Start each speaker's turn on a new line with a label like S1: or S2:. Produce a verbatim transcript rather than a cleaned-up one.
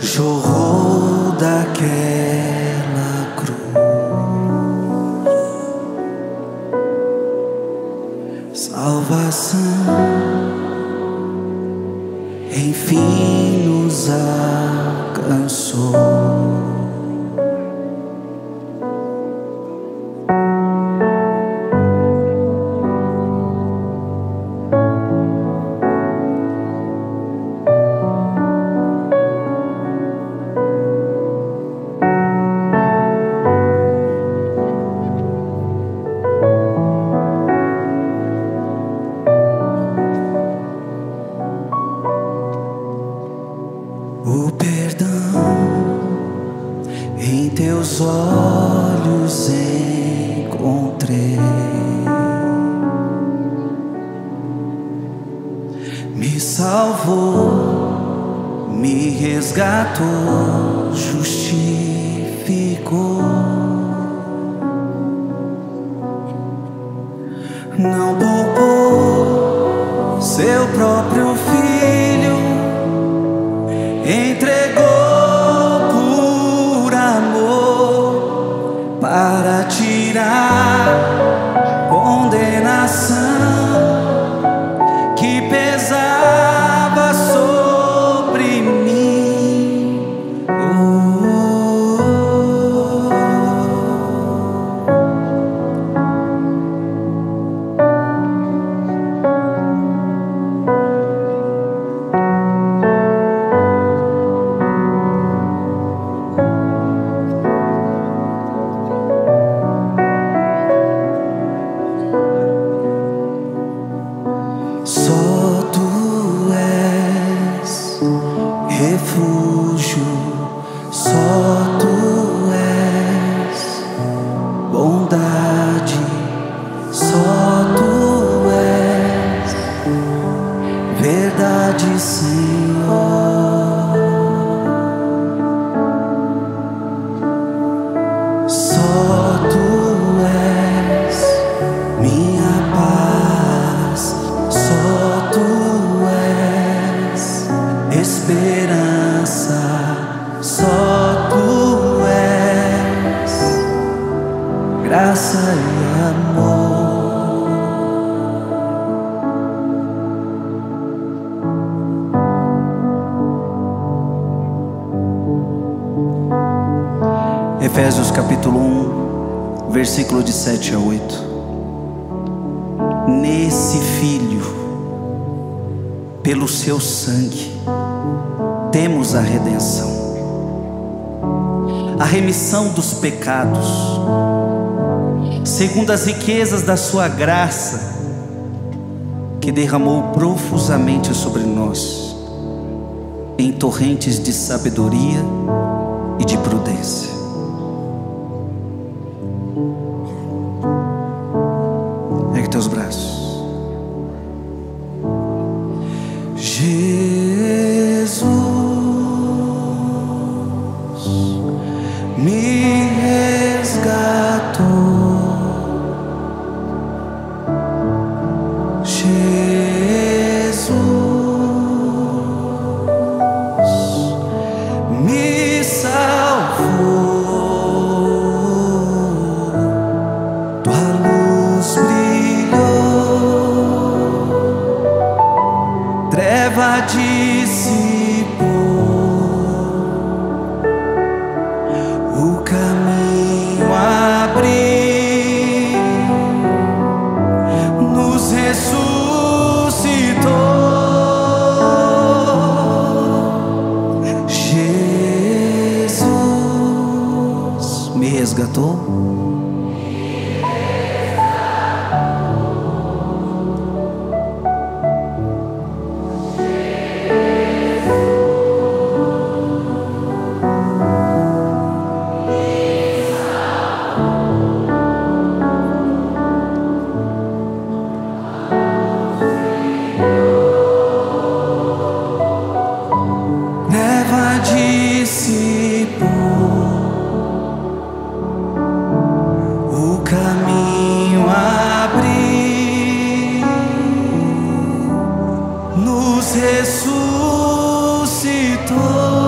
S1: jorrou daquela cruz. Salvação enfim nos alcançou. O perdão em teus olhos encontrei, me salvou, me resgatou, justificou. Não poupou seu próprio filho, entregou por amor para tirar condenação que pesava sobre mim. Oh, só tu és refúgio, só tu és bondade, só tu és verdade, Senhor. Só tu és minha paz, só tu és esperança, só tu és graça e amor. Efésios capítulo um, versículo de sete a oito. Nesse Filho, pelo seu sangue, temos a redenção, a remissão dos pecados, segundo as riquezas da sua graça, que derramou profusamente sobre nós, em torrentes de sabedoria e de prudência. Ergue teus braços. Jesus me resgatou, Jesus me salvou, tua luz brilhou, treva dissipou, o caminho abri, nos ressuscitou. Jesus me resgatou. Dissipou, o caminho abri, nos ressuscitou.